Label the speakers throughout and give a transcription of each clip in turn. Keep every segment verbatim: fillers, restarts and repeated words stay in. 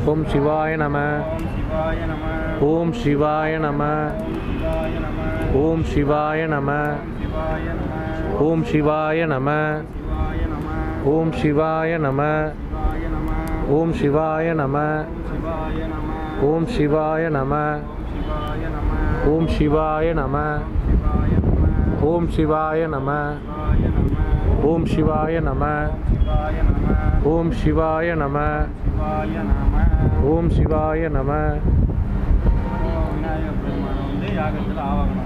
Speaker 1: ஓம் சிவாய நம. ஓம் சிவாய நம. ஓம் சிவாய நம. ஓம் சிவாய நம. ஓம் சிவாய நம. ஓம் சிவாய நம. ஓம் சிவாய நம. ஓம் சிவாய நம. ஓம் சிவாய நம. ஓம் சிவாய நம. ஓம் சிவாய நம. ஓம் சிவாய நம. விநாயகர் பெருமானை வந்து யாகத்தில் ஆவாகனம்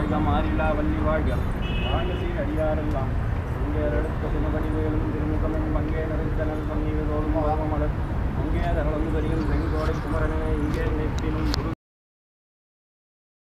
Speaker 1: மாறிலா வள்ளி வாழ்க வாழ்க சீர் அடியாரெல்லாம் இங்கே எடுத்த சிவகடிவேலும் திருமுகமும்